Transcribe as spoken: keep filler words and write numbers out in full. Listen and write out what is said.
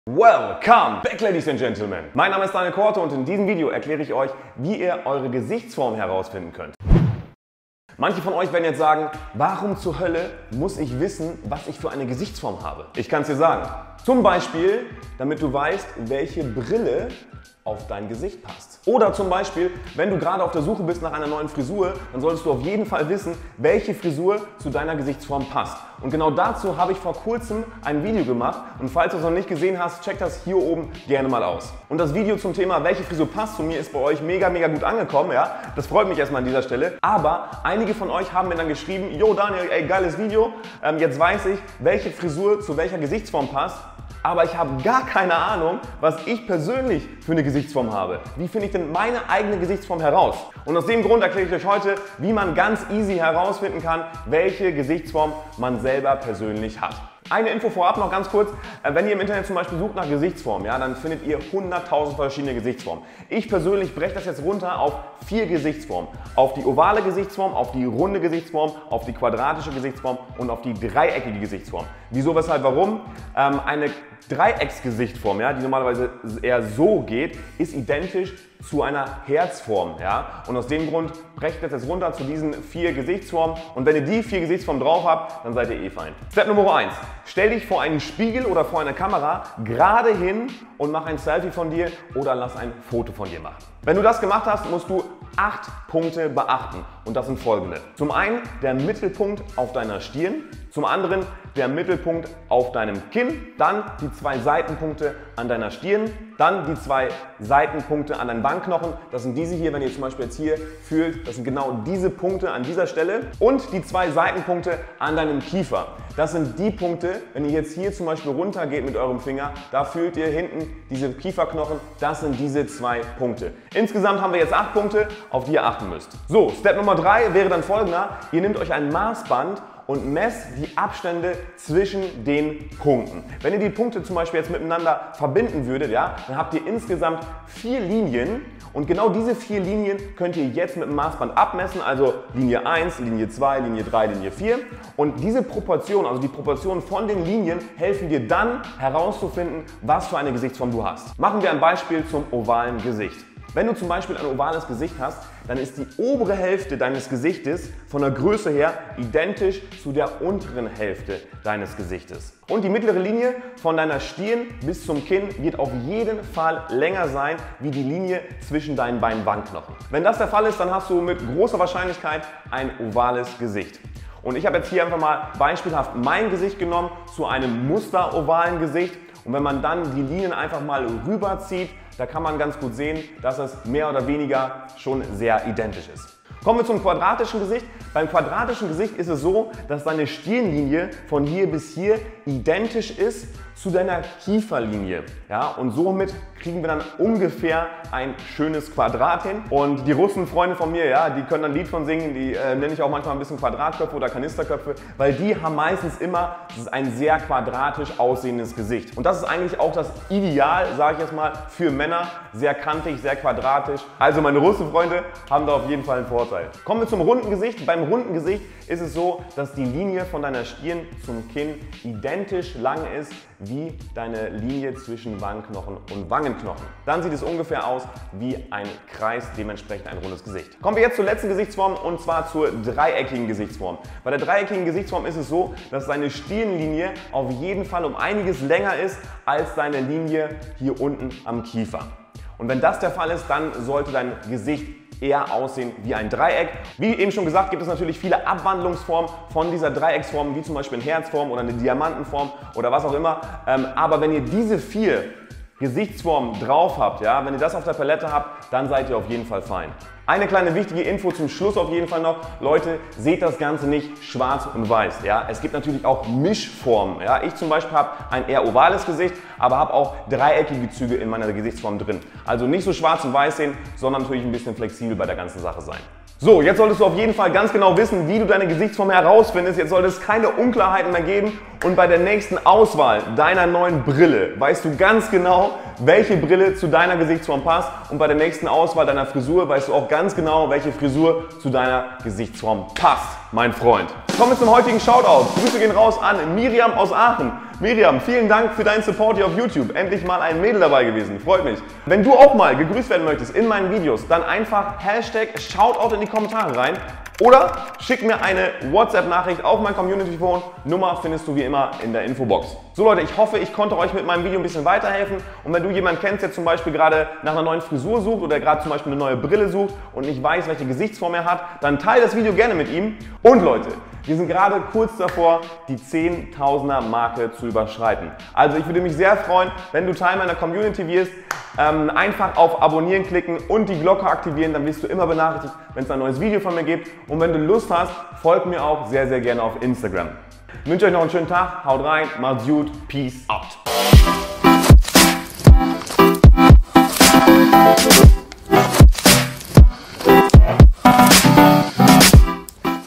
Welcome back, Ladies and Gentlemen! Mein Name ist Daniel Korte und in diesem Video erkläre ich euch, wie ihr eure Gesichtsform herausfinden könnt. Manche von euch werden jetzt sagen, warum zur Hölle muss ich wissen, was ich für eine Gesichtsform habe? Ich kann es dir sagen. Zum Beispiel, damit du weißt, welche Brille auf dein Gesicht passt. Oder zum Beispiel, wenn du gerade auf der Suche bist nach einer neuen Frisur, dann solltest du auf jeden Fall wissen, welche Frisur zu deiner Gesichtsform passt. Und genau dazu habe ich vor kurzem ein Video gemacht und falls du es noch nicht gesehen hast, check das hier oben gerne mal aus. Und das Video zum Thema, welche Frisur passt zu mir, ist bei euch mega, mega gut angekommen. Ja? Das freut mich erstmal an dieser Stelle. Aber einige von euch haben mir dann geschrieben, yo Daniel, ey, geiles Video, ähm, jetzt weiß ich, welche Frisur zu welcher Gesichtsform passt. Aber ich habe gar keine Ahnung, was ich persönlich für eine Gesichtsform habe. Wie finde ich denn meine eigene Gesichtsform heraus? Und aus dem Grund erkläre ich euch heute, wie man ganz easy herausfinden kann, welche Gesichtsform man selber persönlich hat. Eine Info vorab noch ganz kurz, wenn ihr im Internet zum Beispiel sucht nach Gesichtsform, ja, dann findet ihr hunderttausend verschiedene Gesichtsformen. Ich persönlich breche das jetzt runter auf vier Gesichtsformen. Auf die ovale Gesichtsform, auf die runde Gesichtsform, auf die quadratische Gesichtsform und auf die dreieckige Gesichtsform. Wieso, weshalb, warum? Ähm, eine Dreiecksgesichtsform, ja, die normalerweise eher so geht, ist identisch zu einer Herzform. Ja? Und aus dem Grund breche ich das jetzt runter zu diesen vier Gesichtsformen. Und wenn ihr die vier Gesichtsformen drauf habt, dann seid ihr eh fein. Step Nummer eins. Stell dich vor einen Spiegel oder vor eine Kamera gerade hin und mach ein Selfie von dir oder lass ein Foto von dir machen. Wenn du das gemacht hast, musst du acht Punkte beachten. Und das sind folgende. Zum einen der Mittelpunkt auf deiner Stirn. Zum anderen der Mittelpunkt auf deinem Kinn, dann die zwei Seitenpunkte an deiner Stirn, dann die zwei Seitenpunkte an deinen Wangenknochen. Das sind diese hier, wenn ihr zum Beispiel jetzt hier fühlt, das sind genau diese Punkte an dieser Stelle. Und die zwei Seitenpunkte an deinem Kiefer. Das sind die Punkte, wenn ihr jetzt hier zum Beispiel runter geht mit eurem Finger, da fühlt ihr hinten diese Kieferknochen, das sind diese zwei Punkte. Insgesamt haben wir jetzt acht Punkte, auf die ihr achten müsst. So, Step Nummer drei wäre dann folgender. Ihr nehmt euch ein Maßband und messt die Abstände zwischen den Punkten. Wenn ihr die Punkte zum Beispiel jetzt miteinander verbinden würdet, ja, dann habt ihr insgesamt vier Linien und genau diese vier Linien könnt ihr jetzt mit dem Maßband abmessen, also Linie eins, Linie zwei, Linie drei, Linie vier. Und diese Proportion, also die Proportionen von den Linien, helfen dir dann herauszufinden, was für eine Gesichtsform du hast. Machen wir ein Beispiel zum ovalen Gesicht. Wenn du zum Beispiel ein ovales Gesicht hast, dann ist die obere Hälfte deines Gesichtes von der Größe her identisch zu der unteren Hälfte deines Gesichtes. Und die mittlere Linie von deiner Stirn bis zum Kinn wird auf jeden Fall länger sein wie die Linie zwischen deinen beiden Wangenknochen. Wenn das der Fall ist, dann hast du mit großer Wahrscheinlichkeit ein ovales Gesicht. Und ich habe jetzt hier einfach mal beispielhaft mein Gesicht genommen zu einem musterovalen Gesicht. Und wenn man dann die Linien einfach mal rüberzieht, da kann man ganz gut sehen, dass es mehr oder weniger schon sehr identisch ist. Kommen wir zum quadratischen Gesicht. Beim quadratischen Gesicht ist es so, dass deine Stirnlinie von hier bis hier identisch ist zu deiner Kieferlinie. Ja, und somit kriegen wir dann ungefähr ein schönes Quadrat hin. Und die Russenfreunde von mir, ja, die können dann ein Lied von singen, die äh, nenne ich auch manchmal ein bisschen Quadratköpfe oder Kanisterköpfe, weil die haben meistens immer ein sehr quadratisch aussehendes Gesicht. Und das ist eigentlich auch das Ideal, sage ich jetzt mal, für Männer. Sehr kantig, sehr quadratisch. Also meine Russenfreunde haben da auf jeden Fall einen Vorteil. Kommen wir zum runden Gesicht. Beim runden Gesicht ist es so, dass die Linie von deiner Stirn zum Kinn identisch lang ist wie deine Linie zwischen Wangenknochen und Wangenknochen. Dann sieht es ungefähr aus wie ein Kreis, dementsprechend ein rundes Gesicht. Kommen wir jetzt zur letzten Gesichtsform und zwar zur dreieckigen Gesichtsform. Bei der dreieckigen Gesichtsform ist es so, dass deine Stirnlinie auf jeden Fall um einiges länger ist als deine Linie hier unten am Kiefer. Und wenn das der Fall ist, dann sollte dein Gesicht eher aussehen wie ein Dreieck. Wie eben schon gesagt, gibt es natürlich viele Abwandlungsformen von dieser Dreiecksform, wie zum Beispiel eine Herzform oder eine Diamantenform oder was auch immer. Aber wenn ihr diese vier Gesichtsformen drauf habt, ja, wenn ihr das auf der Palette habt, dann seid ihr auf jeden Fall fein. Eine kleine wichtige Info zum Schluss auf jeden Fall noch. Leute, seht das Ganze nicht schwarz und weiß. Ja? Es gibt natürlich auch Mischformen. Ja? Ich zum Beispiel habe ein eher ovales Gesicht, aber habe auch dreieckige Züge in meiner Gesichtsform drin. Also nicht so schwarz und weiß sehen, sondern natürlich ein bisschen flexibel bei der ganzen Sache sein. So, jetzt solltest du auf jeden Fall ganz genau wissen, wie du deine Gesichtsform herausfindest. Jetzt sollte es keine Unklarheiten mehr geben. Und bei der nächsten Auswahl deiner neuen Brille weißt du ganz genau, welche Brille zu deiner Gesichtsform passt. Und bei der nächsten Auswahl deiner Frisur weißt du auch ganz genau, welche Frisur zu deiner Gesichtsform passt, mein Freund. Kommen wir zum heutigen Shoutout. Grüße gehen raus an Miriam aus Aachen. Miriam, vielen Dank für deinen Support hier auf YouTube. Endlich mal ein Mädel dabei gewesen. Freut mich. Wenn du auch mal gegrüßt werden möchtest in meinen Videos, dann einfach Hashtag Shoutout in die Kommentare rein. Oder schick mir eine WhatsApp-Nachricht auf mein Community-Phone. Nummer findest du wie immer in der Infobox. So Leute, ich hoffe, ich konnte euch mit meinem Video ein bisschen weiterhelfen. Und wenn du jemanden kennst, der zum Beispiel gerade nach einer neuen Frisur sucht oder gerade zum Beispiel eine neue Brille sucht und nicht weiß, welche Gesichtsform er hat, dann teile das Video gerne mit ihm. Und Leute, wir sind gerade kurz davor, die Zehntausender-Marke zu überschreiten. Also ich würde mich sehr freuen, wenn du Teil meiner Community wirst. Ähm, einfach auf Abonnieren klicken und die Glocke aktivieren, dann wirst du immer benachrichtigt, wenn es ein neues Video von mir gibt. Und wenn du Lust hast, folgt mir auch sehr, sehr gerne auf Instagram. Ich wünsche euch noch einen schönen Tag, haut rein, macht's gut, peace out.